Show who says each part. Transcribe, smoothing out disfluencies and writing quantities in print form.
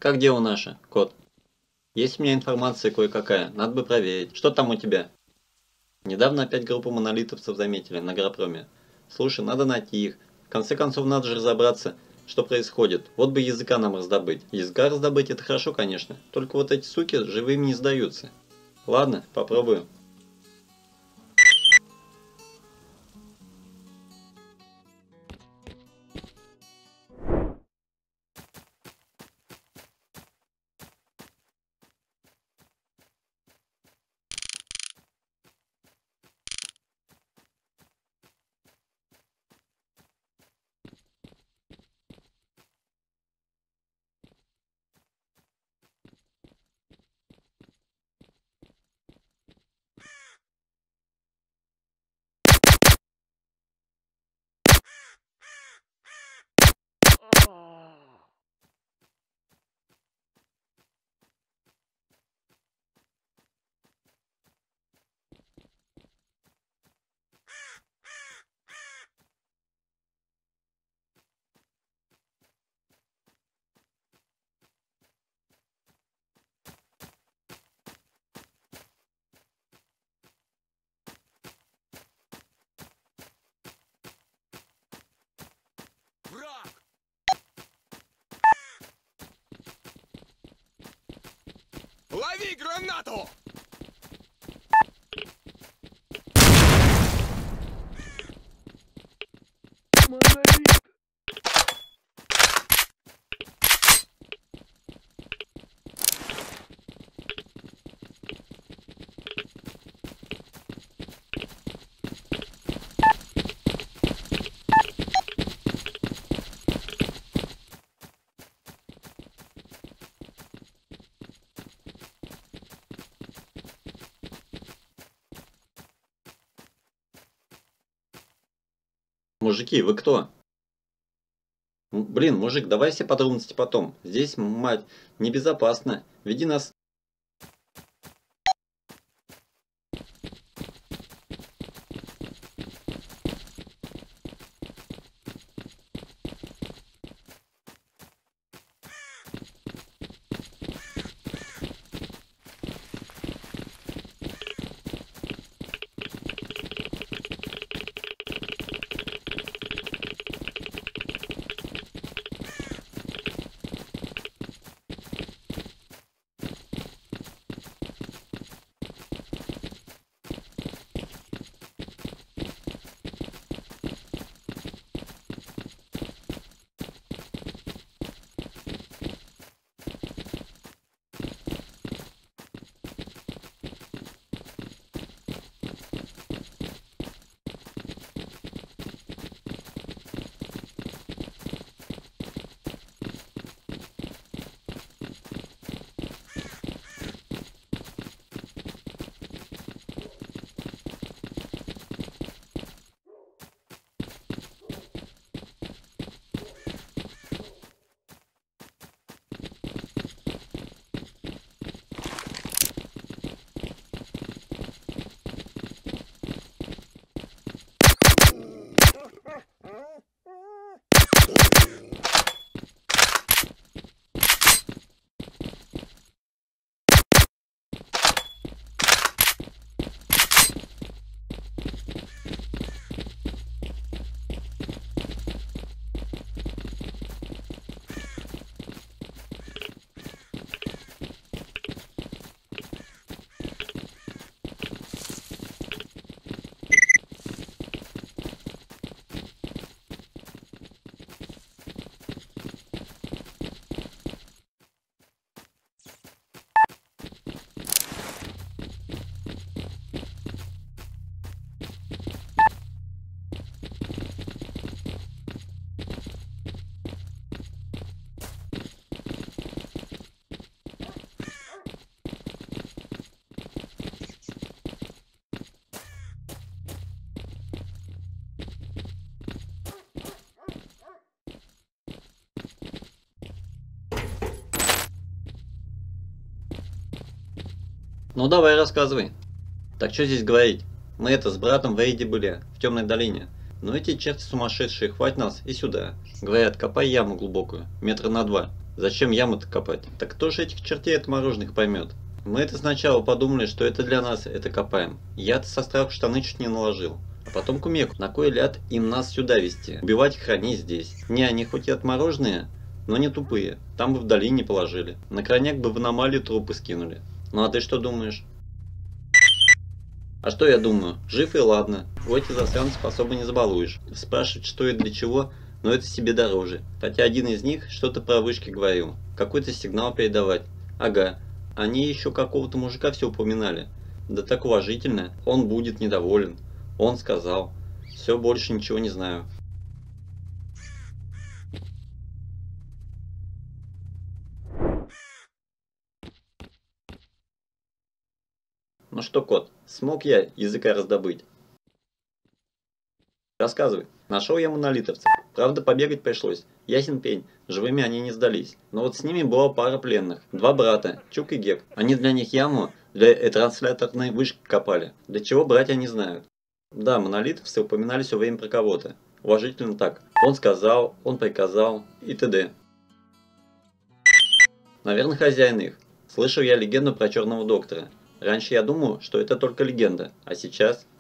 Speaker 1: Как дело наше, кот? Есть у меня информация кое-какая, надо бы проверить. Что там у тебя? Недавно опять группу монолитовцев заметили на Агропроме. Слушай, надо найти их. В конце концов, надо же разобраться, что происходит. Вот бы языка нам раздобыть. Языка раздобыть это хорошо, конечно. Только вот эти суки живыми не сдаются. Ладно, попробую.
Speaker 2: Враг! Лови гранату! Монолит!
Speaker 1: Мужики, вы кто? Блин, мужик, давай все подробности потом. Здесь, мать, небезопасно. Веди нас. Ну давай, рассказывай. Так что здесь говорить? Мы это с братом в рейде были, в темной долине. Но эти черти сумасшедшие, хватит нас и сюда. Говорят, копай яму глубокую, метра на 2. Зачем яму-то копать? Так кто же этих чертей отмороженных поймет? Мы это сначала подумали, что это для нас это копаем. Я-то со страху штаны чуть не наложил. А потом кумеку, на кой ляд им нас сюда везти? Убивать и хранить здесь. Не, они хоть и отмороженные, но не тупые. Там бы в долине положили. На крайняк бы в аномалию трупы скинули. Ну а ты что думаешь? А что я думаю? Жив и ладно. В эти засранцев особо не забалуешь. Спрашивать, что и для чего, но это себе дороже. Хотя один из них что-то про вышки говорил. Какой-то сигнал передавать. Ага. Они еще какого-то мужика все упоминали. Да так уважительно. Он будет недоволен. Он сказал. Все, больше ничего не знаю. Ну что, кот, смог я языка раздобыть? Рассказывай. Нашел я монолитовцев. Правда, побегать пришлось. Ясен пень. Живыми они не сдались. Но вот с ними была пара пленных. Два брата, Чук и Гек. Они для них яму для трансляторной вышки копали. Для чего братья не знают. Да, монолитовцы упоминали все время про кого-то. Уважительно так. Он сказал, он приказал и т.д. Наверное, хозяин их. Слышал я легенду про черного доктора. Раньше я думал, что это только легенда. А сейчас...